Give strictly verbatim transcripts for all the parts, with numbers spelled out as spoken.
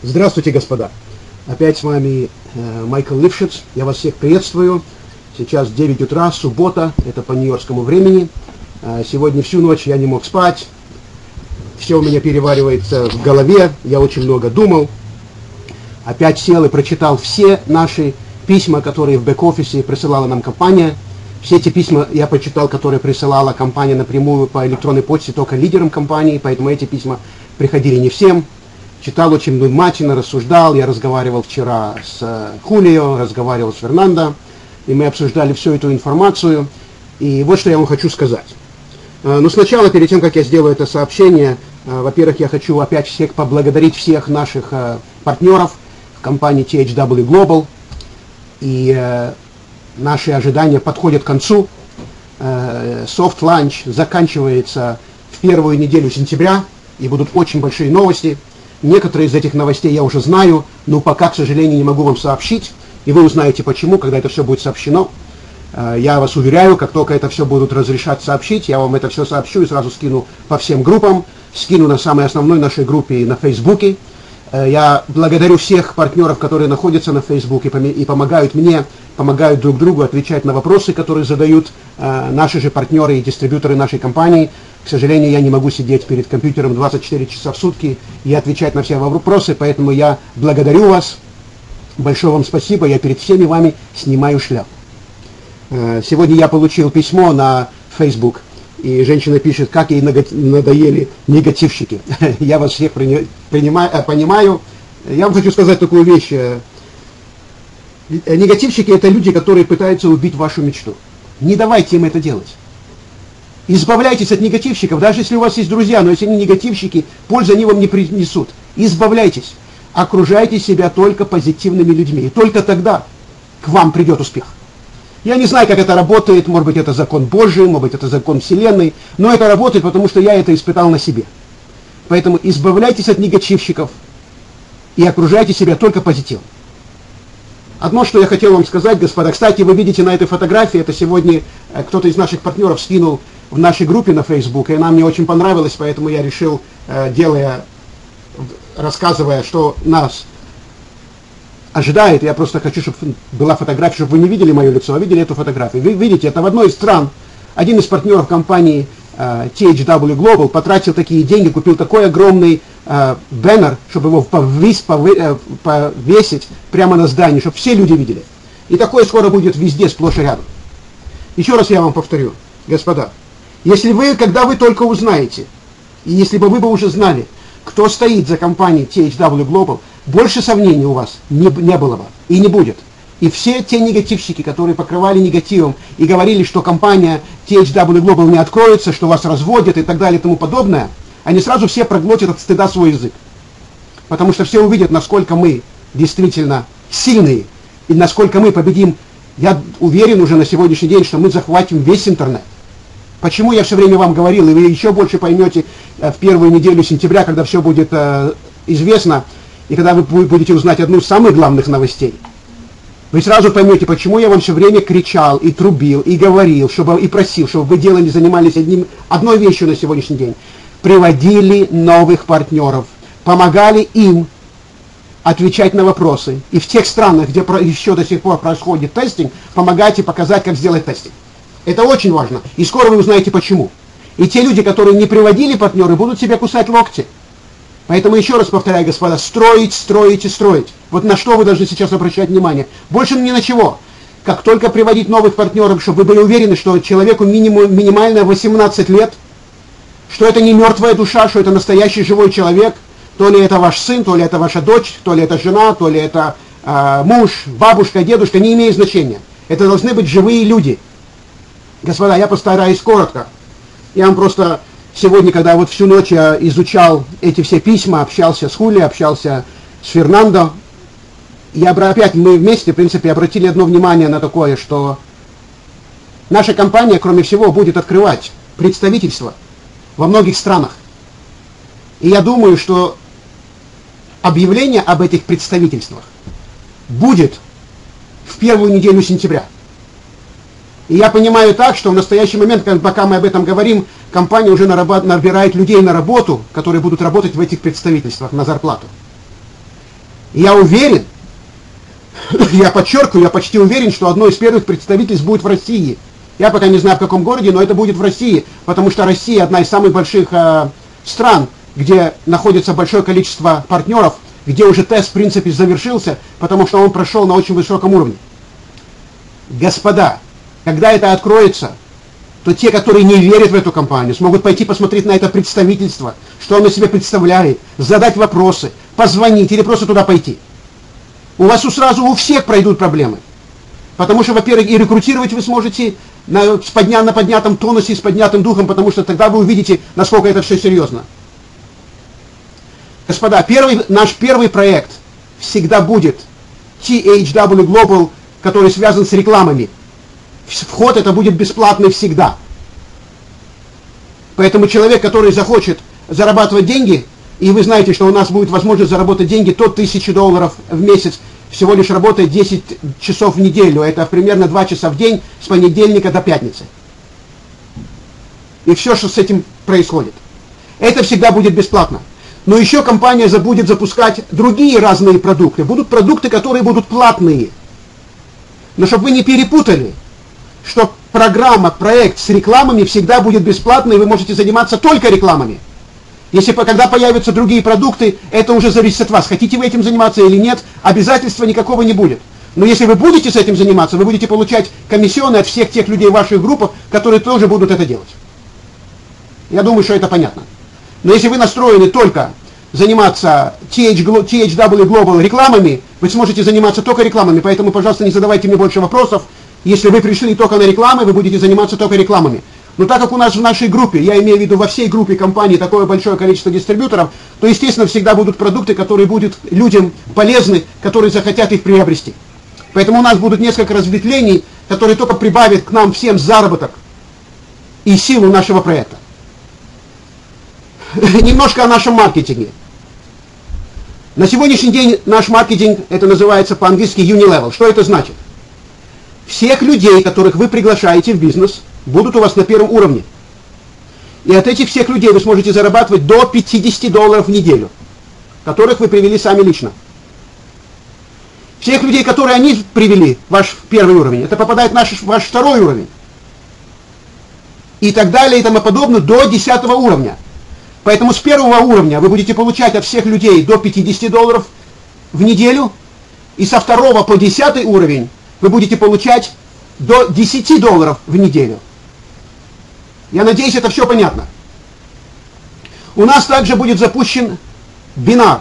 Здравствуйте, господа. Опять с вами э, Майкл Лившиц. Я вас всех приветствую. Сейчас девять утра, суббота, это по нью-йоркскому времени. Э, сегодня всю ночь я не мог спать. Все у меня переваривается в голове. Я очень много думал. Опять сел и прочитал все наши письма, которые в бэк-офисе присылала нам компания. Все эти письма я прочитал, которые присылала компания напрямую по электронной почте, только лидерам компании, поэтому эти письма приходили не всем. Читал очень внимательно, рассуждал. Я разговаривал вчера с э, Хулио, разговаривал с Фернандо, и мы обсуждали всю эту информацию. И вот что я вам хочу сказать. Э, но сначала, перед тем, как я сделаю это сообщение, э, во-первых, я хочу опять всех поблагодарить всех наших э, партнеров в компании ти эйч дабл ю Global. И э, наши ожидания подходят к концу. Э, Soft Launch заканчивается в первую неделю сентября, и будут очень большие новости. Некоторые из этих новостей я уже знаю, но пока, к сожалению, не могу вам сообщить. И вы узнаете почему, когда это все будет сообщено. Я вас уверяю, как только это все будут разрешать сообщить, я вам это все сообщу и сразу скину по всем группам. Скину на самой основной нашей группе на Фейсбуке. Я благодарю всех партнеров, которые находятся на Фейсбуке и помогают мне, помогают друг другу отвечать на вопросы, которые задают наши же партнеры и дистрибьюторы нашей компании. К сожалению, я не могу сидеть перед компьютером двадцать четыре часа в сутки и отвечать на все вопросы, поэтому я благодарю вас. Большое вам спасибо, я перед всеми вами снимаю шляпу. Сегодня я получил письмо на Facebook, и женщина пишет, как ей надоели негативщики. Я вас всех принимаю, понимаю. Я вам хочу сказать такую вещь. Негативщики — это люди, которые пытаются убить вашу мечту. Не давайте им это делать. Избавляйтесь от негативщиков, даже если у вас есть друзья, но если они негативщики, пользы они вам не принесут. Избавляйтесь. Окружайте себя только позитивными людьми. И только тогда к вам придет успех. Я не знаю, как это работает, может быть, это закон Божий, может быть, это закон Вселенной, но это работает, потому что я это испытал на себе. Поэтому избавляйтесь от негативщиков и окружайте себя только позитивом. Одно, что я хотел вам сказать, господа. Кстати, вы видите на этой фотографии, это сегодня кто-то из наших партнеров скинул в нашей группе на Facebook, и она мне очень понравилась, поэтому я решил, делая, рассказывая, что нас ожидает, я просто хочу, чтобы была фотография, чтобы вы не видели мое лицо, а видели эту фотографию. Вы видите, это в одной из стран один из партнеров компании ти эйч дабл ю Global потратил такие деньги, купил такой огромный э, баннер, чтобы его повесь, пове, э, повесить прямо на здании, чтобы все люди видели. И такое скоро будет везде, сплошь и рядом. Еще раз я вам повторю, господа, если вы, когда вы только узнаете, и если бы вы бы уже знали, кто стоит за компанией ти эйч дабл ю Global, больше сомнений у вас не, не было бы и не будет. И все те негативщики, которые покрывали негативом и говорили, что компания ти эйч дабл ю Global не откроется, что вас разводят и так далее и тому подобное, они сразу все проглотят от стыда свой язык. Потому что все увидят, насколько мы действительно сильные и насколько мы победим. Я уверен уже на сегодняшний день, что мы захватим весь интернет. Почему я все время вам говорил, и вы еще больше поймете в первую неделю сентября, когда все будет э, известно, и когда вы будете узнать одну из самых главных новостей. Вы сразу поймете, почему я вам все время кричал и трубил, и говорил, чтобы, и просил, чтобы вы делали, занимались одним, одной вещью на сегодняшний день. Приводили новых партнеров, помогали им отвечать на вопросы. И в тех странах, где еще до сих пор происходит тестинг, помогайте показать, как сделать тестинг. Это очень важно. И скоро вы узнаете, почему. И те люди, которые не приводили партнеры, будут себе кусать локти. Поэтому еще раз повторяю, господа, строить, строить и строить. Вот на что вы должны сейчас обращать внимание. Больше ни на чего. Как только приводить новых партнеров, чтобы вы были уверены, что человеку минимум, минимально восемнадцать лет, что это не мертвая душа, что это настоящий живой человек, то ли это ваш сын, то ли это ваша дочь, то ли это жена, то ли это э, муж, бабушка, дедушка, не имеет значения. Это должны быть живые люди. Господа, я постараюсь коротко. Я вам просто... Сегодня, когда вот всю ночь я изучал эти все письма, общался с Хули, общался с Фернандо, я опять, мы вместе, в принципе, обратили одно внимание на такое, что наша компания, кроме всего, будет открывать представительства во многих странах. И я думаю, что объявление об этих представительствах будет в первую неделю сентября. И я понимаю так, что в настоящий момент, пока мы об этом говорим, компания уже набирает людей на работу, которые будут работать в этих представительствах на зарплату. И я уверен, я подчеркиваю, я почти уверен, что одно из первых представительств будет в России. Я пока не знаю, в каком городе, но это будет в России, потому что Россия одна из самых больших э, стран, где находится большое количество партнеров, где уже тест, в принципе, завершился, потому что он прошел на очень высоком уровне. Господа, когда это откроется, то те, которые не верят в эту компанию, смогут пойти посмотреть на это представительство, что оно себе представляет, задать вопросы, позвонить или просто туда пойти. У вас сразу у всех пройдут проблемы. Потому что, во-первых, и рекрутировать вы сможете на, с подня, на поднятом тонусе, с поднятым духом, потому что тогда вы увидите, насколько это все серьезно. Господа, первый, наш первый проект всегда будет ти эйч дабл ю Global, который связан с рекламами. Вход это будет бесплатный всегда. Поэтому человек, который захочет зарабатывать деньги, и вы знаете, что у нас будет возможность заработать деньги до тысячи долларов в месяц, всего лишь работает десять часов в неделю. Это примерно два часа в день с понедельника до пятницы. И все, что с этим происходит. Это всегда будет бесплатно. Но еще компания будет запускать другие разные продукты. Будут продукты, которые будут платные. Но чтобы вы не перепутали, что программа, проект с рекламами всегда будет бесплатной, и вы можете заниматься только рекламами. Если когда появятся другие продукты, это уже зависит от вас. Хотите вы этим заниматься или нет, обязательства никакого не будет. Но если вы будете с этим заниматься, вы будете получать комиссионы от всех тех людей в ваших группах, которые тоже будут это делать. Я думаю, что это понятно. Но если вы настроены только заниматься ти эйч дабл ю Global рекламами, вы сможете заниматься только рекламами. Поэтому, пожалуйста, не задавайте мне больше вопросов. Если вы пришли только на рекламы, вы будете заниматься только рекламами. Но так как у нас в нашей группе, я имею в виду во всей группе компаний такое большое количество дистрибьюторов, то, естественно, всегда будут продукты, которые будут людям полезны, которые захотят их приобрести. Поэтому у нас будут несколько разветвлений, которые только прибавят к нам всем заработок и силу нашего проекта. Немножко о нашем маркетинге. На сегодняшний день наш маркетинг, это называется по-английски Unilevel. Что это значит? Всех людей, которых вы приглашаете в бизнес, будут у вас на первом уровне. И от этих всех людей вы сможете зарабатывать до пятидесяти долларов в неделю, которых вы привели сами лично. Всех людей, которые они привели, ваш первый уровень, это попадает в наш, ваш второй уровень. И так далее, и тому подобное, до десятого уровня. Поэтому с первого уровня вы будете получать от всех людей до пятидесяти долларов в неделю, и со второго по десятый уровень вы будете получать до десяти долларов в неделю. Я надеюсь, это все понятно. У нас также будет запущен бинар.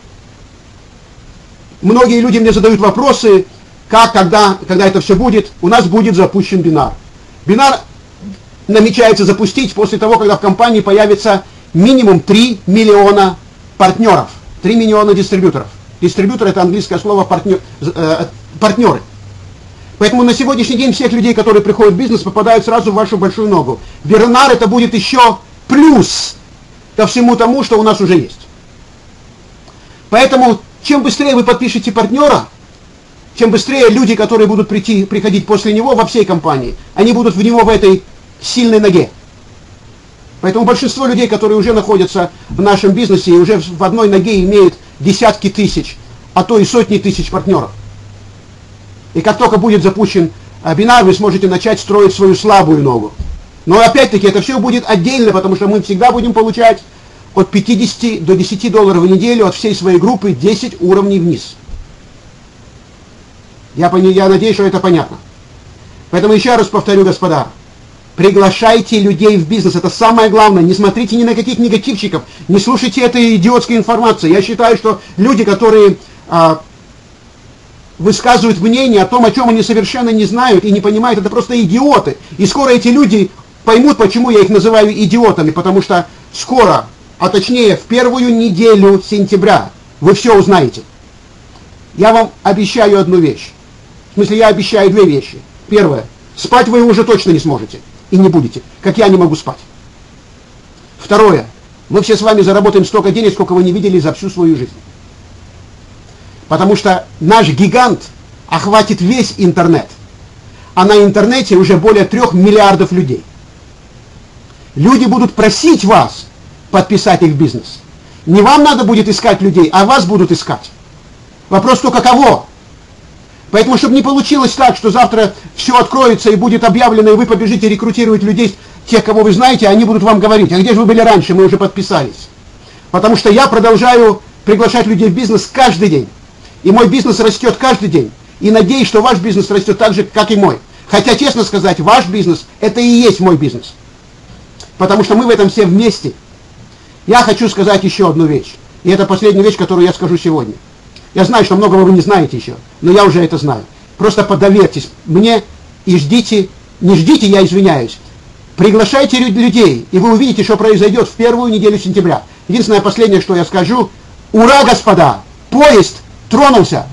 Многие люди мне задают вопросы, как, когда, когда это все будет. У нас будет запущен бинар. Бинар намечается запустить после того, когда в компании появится минимум три миллиона партнеров, три миллиона дистрибьюторов. Дистрибьютор — это английское слово партнер, э, партнеры. Поэтому на сегодняшний день всех людей, которые приходят в бизнес, попадают сразу в вашу большую ногу. Бинар — это будет еще плюс ко всему тому, что у нас уже есть. Поэтому чем быстрее вы подпишете партнера, чем быстрее люди, которые будут прийти, приходить после него во всей компании, они будут в него в этой сильной ноге. Поэтому большинство людей, которые уже находятся в нашем бизнесе и уже в одной ноге имеют десятки тысяч, а то и сотни тысяч партнеров. И как только будет запущен бинар, вы сможете начать строить свою слабую ногу. Но опять-таки это все будет отдельно, потому что мы всегда будем получать от пятидесяти до десяти долларов в неделю от всей своей группы десять уровней вниз. Я, я надеюсь, что это понятно. Поэтому еще раз повторю, господа, приглашайте людей в бизнес. Это самое главное. Не смотрите ни на каких негативщиков, не слушайте этой идиотской информации. Я считаю, что люди, которые а, высказывают мнение о том, о чем они совершенно не знают и не понимают, это просто идиоты. И скоро эти люди поймут, почему я их называю идиотами, потому что скоро, а точнее в первую неделю сентября, вы все узнаете. Я вам обещаю одну вещь. В смысле, я обещаю две вещи. Первое. Спать вы уже точно не сможете. И не будете. Как я не могу спать. Второе. Мы все с вами заработаем столько денег, сколько вы не видели за всю свою жизнь. Потому что наш гигант охватит весь интернет. А на интернете уже более трех миллиардов людей. Люди будут просить вас подписать их в бизнес. Не вам надо будет искать людей, а вас будут искать. Вопрос только кого. Поэтому, чтобы не получилось так, что завтра все откроется и будет объявлено, и вы побежите рекрутировать людей, тех, кого вы знаете, они будут вам говорить: а где же вы были раньше, мы уже подписались. Потому что я продолжаю приглашать людей в бизнес каждый день. И мой бизнес растет каждый день. И надеюсь, что ваш бизнес растет так же, как и мой. Хотя, честно сказать, ваш бизнес – это и есть мой бизнес. Потому что мы в этом все вместе. Я хочу сказать еще одну вещь. И это последняя вещь, которую я скажу сегодня. Я знаю, что многого вы не знаете еще, но я уже это знаю. Просто подоверьтесь мне и ждите, не ждите, я извиняюсь. Приглашайте людей, и вы увидите, что произойдет в первую неделю сентября. Единственное, последнее, что я скажу: ура, господа! Поезд тронулся!